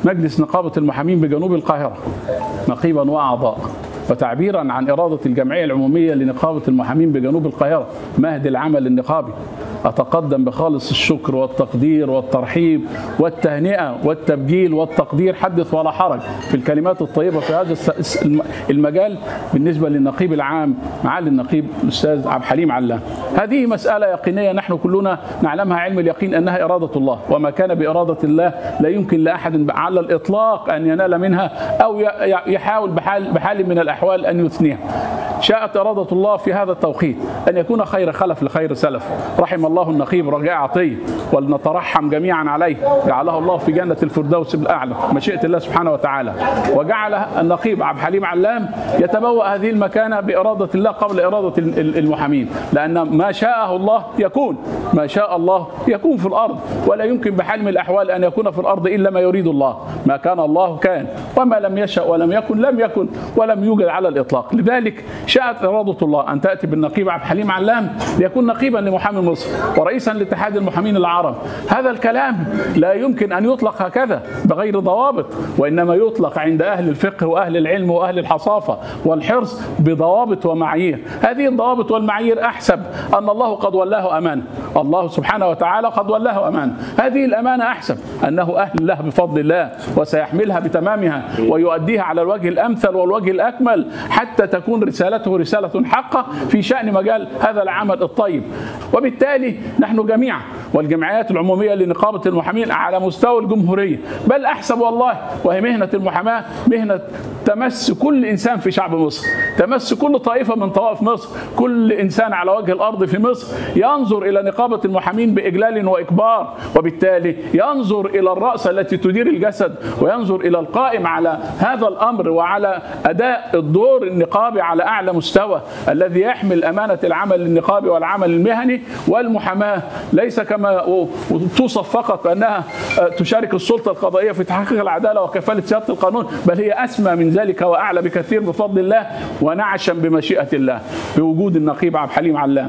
مجلس نقابة المحامين بجنوب القاهرة نقيبا وأعضاء، وتعبيرا عن إرادة الجمعية العمومية لنقابة المحامين بجنوب القاهرة مهد العمل النقابي، أتقدم بخالص الشكر والتقدير والترحيب والتهنئة والتبجيل والتقدير حدث ولا حرج في الكلمات الطيبة في هذا المجال بالنسبة للنقيب العام معالي النقيب الأستاذ عبد الحليم علام. هذه مسألة يقينية نحن كلنا نعلمها علم اليقين أنها إرادة الله، وما كان بإرادة الله لا يمكن لأحد على الإطلاق أن ينال منها أو يحاول بحال من الأحوال أن يثنيها. شاءت إرادة الله في هذا التوقيت أن يكون خير خلف لخير سلف. رحم الله النقيب رجاء عطية، ولنترحم جميعا عليه، جعله الله في جنة الفردوس الأعلى مشيئة الله سبحانه وتعالى، وجعل النقيب عبد الحليم علام يتبوأ هذه المكانة بإرادة الله قبل إرادة المحامين، لأن ما شاءه الله يكون، ما شاء الله يكون في الأرض، ولا يمكن بحال من الأحوال أن يكون في الأرض إلا ما يريد الله. ما كان الله كان، وما لم يشأ ولم يكن لم يكن ولم يوجد على الإطلاق. لذلك شاءت إرادة الله أن تأتي بالنقيب عبد الحليم علام ليكون نقيبا لمحامي مصر ورئيسا لاتحاد المحامين العرب. هذا الكلام لا يمكن أن يطلق هكذا بغير ضوابط، وإنما يطلق عند أهل الفقه وأهل العلم وأهل الحصافة والحرص بضوابط ومعايير. هذه الضوابط والمعايير أحسب أن الله قد ولاه أمانة، الله سبحانه وتعالى قد ولاه أمانة. هذه الأمانة أحسب أنه أهل له بفضل الله، وسيحملها بتمامها ويؤديها على الوجه الأمثل والوجه الأكمل حتى تكون رسالته رسالة حقة في شأن مجال هذا العمل الطيب. وبالتالي نحن جميعا والجمعيات العمومية لنقابة المحامين على مستوى الجمهورية، بل أحسب والله وهي مهنة المحاماة مهنة تمس كل إنسان في شعب مصر، تمس كل طائفة من طوائف مصر، كل إنسان على وجه الأرض في مصر ينظر إلى نقابة المحامين بإجلال وإكبار، وبالتالي ينظر إلى الرأس التي تدير الجسد، وينظر إلى القائم على هذا الأمر وعلى أداء الدور النقابي على أعلى مستوى، الذي يحمل أمانة العمل النقابي والعمل المهني. والمحاماة ليس كما توصف فقط بأنها تشارك السلطة القضائية في تحقيق العدالة وكفالة سيادة القانون، بل هي أسمى من ذلك وأعلى بكثير بفضل الله، ونعشا بمشيئة الله بوجود النقيب عبد الحليم علام،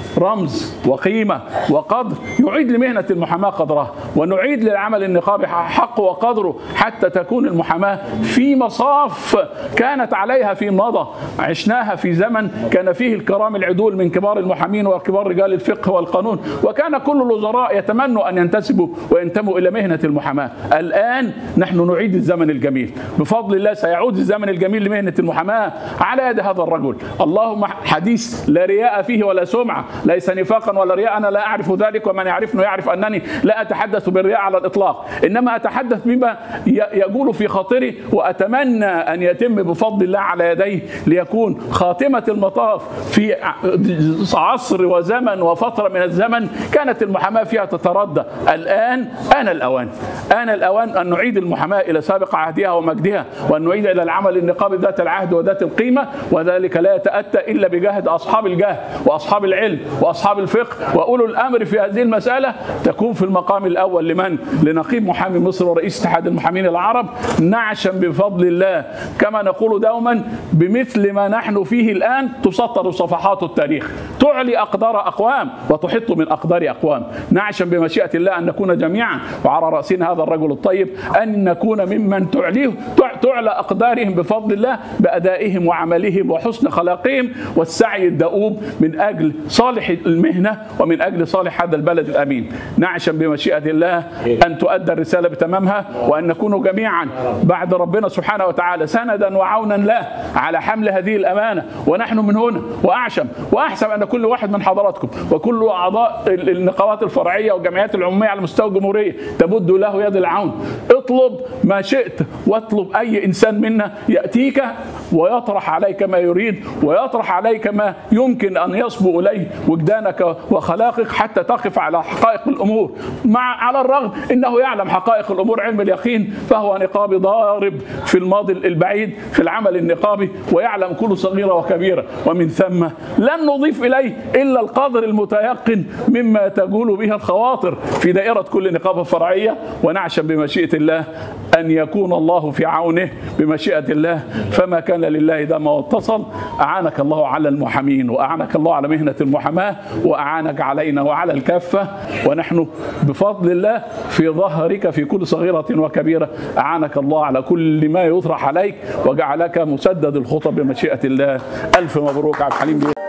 رمز وقيمة وقدر يعيد لمهنة المحاماة قدرها، ونعيد للعمل النقابي حقه وقدره حتى تكون المحاماة في مصاف كانت عليها في مضى. عشناها في زمن كان فيه الكرام العدول من كبار المحامين وكبار رجال الفقه والقانون، وكان كل الوزراء يتمنوا أن ينتسبوا وينتموا إلى مهنة المحاماة. الآن نحن نعيد الزمن الجميل بفضل الله، سيعود الزمن الجميل لمهنة المحاماة على يد هذا الرجل. اللهم حديث لا رياء فيه ولا سمعة، ليس نفاقا ولا رياء، أنا لا أعرف ذلك، ومن يعرفني يعرف أنني لا أتحدث بالرياء على الإطلاق، إنما أتحدث بما يقول في خاطري، وأتمنى أن يتم بفضل الله على يديه ليكون خاتمة المطاف في عصر وزمن وفترة من الزمن كانت المحاماة فيها تتردى. الآن آن الأوان أن نعيد المحاماة إلى سابق عهدها ومجدها، وأن نعيد إلى العمل النقابي ذات العهد وذات القيمة، وذلك لا يتأتى إلا بجهد أصحاب الجهد وأصحاب العلم وأصحاب الفقه وأولو الأمر في هذه المسألة. تكون في المقام الأول لمن؟ لنقيب محامي مصر ورئيس اتحاد المحامين العرب، نعشا بفضل الله كما نقول دوما بمثل ما نحن فيه الآن تسطر صفحات التاريخ، تعلي أقدار أقوام وتحط من أقدار أقوام. نعشا بمشيئة الله أن نكون جميعا وعلى رأسنا هذا الرجل الطيب، أن نكون ممن تعلى أقدارهم بفضل الله بأدائهم وعملهم وحسن خلاقهم والسعي الدؤوب من أجل صالح المهنة ومن أجل صالح هذا البلد الأمين. نعشا بمشيئة الله أن تؤدى الرسالة بتمامها، وأن نكون جميعا بعد ربنا سبحانه وتعالى سندا وعونا له على حمل هذه الأمانة. ونحن من هنا وأحسب أن كل واحد من حضراتكم وكل أعضاء النقابات الفرعية والجمعيات العمومية على مستوى الجمهورية تمد له يد العون. اطلب ما شئت واطلب أي إنسان منا يأتيك ويطرح عليك ما يريد، ويطرح عليك ما يمكن أن يصبو إليه وجدانك وخلاقك حتى تقف على حقائق الأمور. على الرغم أنه يعلم حقائق الأمور علم اليقين، فهو نقابي ضارب في الماضي البعيد في العمل النقابي، ويعلم كل صغيرة وكبيرة، ومن ثم لن نضيف إليه إلا القدر المتيقن مما تقول به الخواطر في دائرة كل نقابة فرعية. ونعشم بمشيئة الله أن يكون الله في عونه بمشيئة الله، فما كان لله دام واتصل. أعانك الله على المحامين، وأعانك الله على مهنة المحاماة، وأعانك علينا وعلى الكافة، ونحن بفضل الله في ظهرك في كل صغيرة وكبيرة. أعانك الله على كل ما يطرح عليك، وجعلك مسدد الخطى بمشيئة الله. ألف مبروك عبد الحليم.